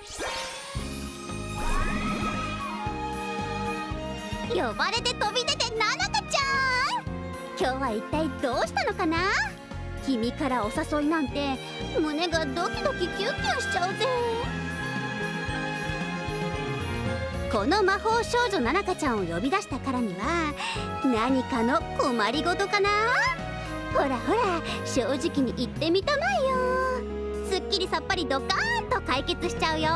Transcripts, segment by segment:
呼ばれて飛び出てななかちゃん、今日は一体どうしたのかな。君からお誘いなんて胸がドキドキキュンキュンしちゃうぜ。この魔法少女ななかちゃんを呼び出したからには何かの困りごとかな。ほらほら、正直に言ってみたまえよ。すっきりさっぱりドカーンと解決しちゃうよ。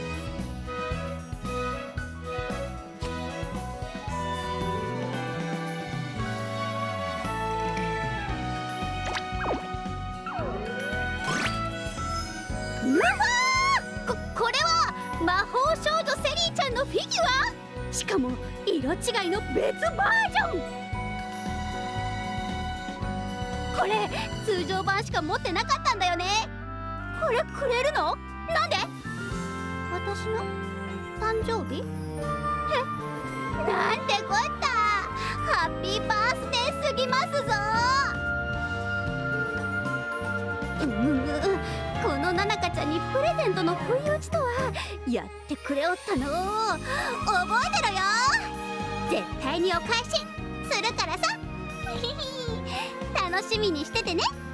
これは魔法少女セリーちゃんのフィギュア。しかも色違いの別バージョン。これ通常版しか持ってなかったんだよね。これくれるの？なんで？私の誕生日？なんてこった。ハッピーバースデーすぎますぞ。このななかちゃんにプレゼントの不意打ちとはやってくれおったの。覚えてろよ。絶対にお返しするからさ。楽しみにしててね。